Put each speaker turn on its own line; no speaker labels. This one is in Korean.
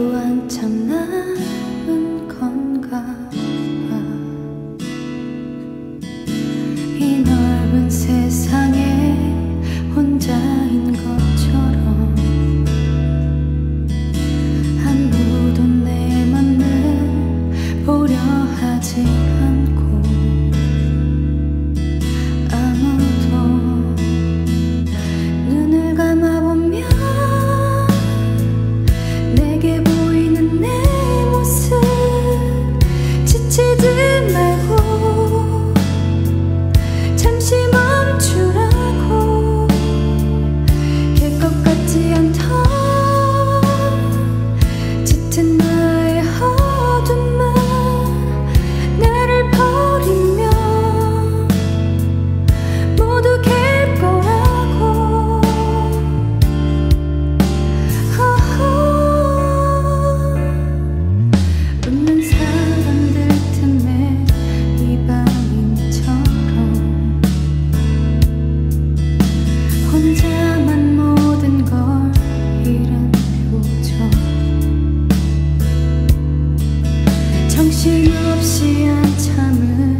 한참 남은 건가 봐. 이 넓은 세상에 혼자인 것처럼 아무도 내 맘을 보려 하지 않고 아무도 눈을 감아보면 내게 보이는 내 모습 지치지 말고 잠시 멈추라고 길 것 같지 않던 짙은 나의 어둠만 나를 버리면 모두 갤 거라고. 웃는 사람들 틈에 이방인처럼 혼자만 모든 걸 잃은 표정, 정신없이 한참을